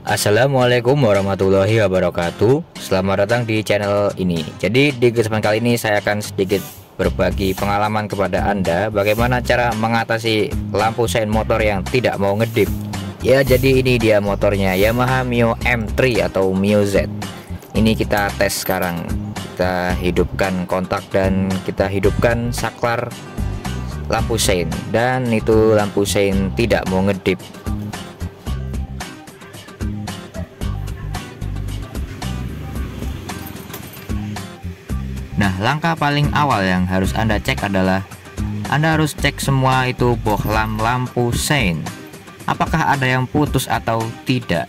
Assalamualaikum warahmatullahi wabarakatuh. Selamat datang di channel ini. Jadi di kesempatan kali ini saya akan sedikit berbagi pengalaman kepada Anda bagaimana cara mengatasi lampu sein motor yang tidak mau ngedip. Ya, jadi ini dia motornya Yamaha Mio M3 atau Mio Z. Ini kita tes sekarang. Kita hidupkan kontak dan kita hidupkan saklar lampu sein, dan itu lampu sein tidak mau ngedip. Nah, langkah paling awal yang harus Anda cek adalah Anda harus cek semua itu bohlam lampu sein, apakah ada yang putus atau tidak.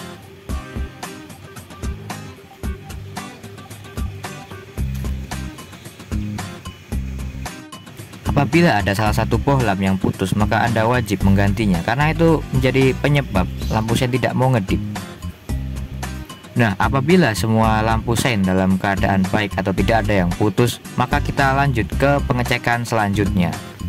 Apabila ada salah satu bohlam yang putus, maka Anda wajib menggantinya karena itu menjadi penyebab lampu sein tidak mau ngedip. Nah, apabila semua lampu sein dalam keadaan baik atau tidak ada yang putus, maka kita lanjut ke pengecekan selanjutnya.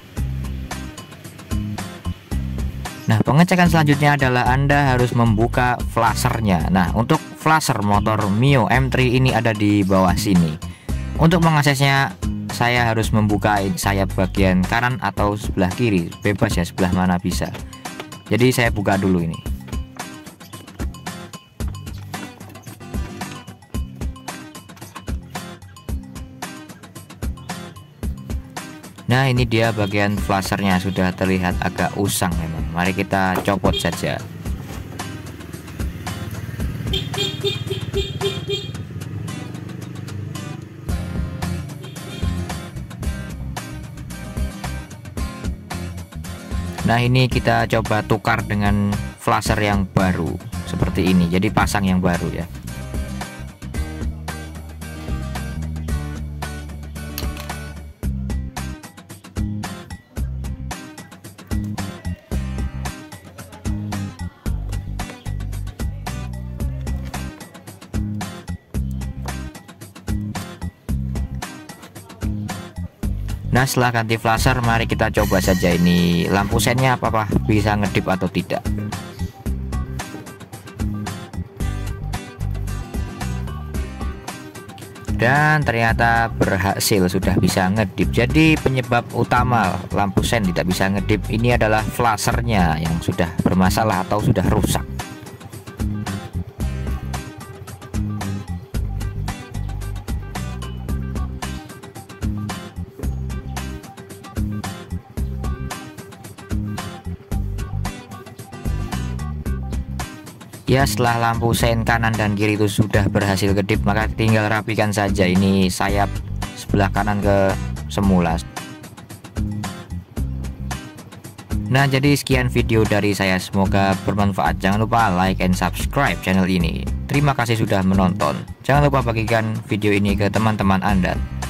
Nah, pengecekan selanjutnya adalah Anda harus membuka flashernya. Nah, untuk flasher motor Mio M3 ini ada di bawah sini. Untuk mengaksesnya, saya harus membuka sayap bagian kanan atau sebelah kiri, bebas ya, sebelah mana bisa. Jadi saya buka dulu ini. Nah, ini dia bagian flashernya, sudah terlihat agak usang memang. Mari kita copot saja. Nah, ini kita coba tukar dengan flasher yang baru seperti ini. Jadi pasang yang baru ya. Nah, setelah ganti flasher, mari kita coba saja ini lampu seinnya apakah bisa ngedip atau tidak. Dan ternyata berhasil, sudah bisa ngedip. Jadi penyebab utama lampu sein tidak bisa ngedip ini adalah flashernya yang sudah bermasalah atau sudah rusak. Ya, setelah lampu sein kanan dan kiri itu sudah berhasil kedip, maka tinggal rapikan saja ini sayap sebelah kanan ke semula. Nah, jadi sekian video dari saya, semoga bermanfaat. Jangan lupa like and subscribe channel ini. Terima kasih sudah menonton. Jangan lupa bagikan video ini ke teman-teman Anda.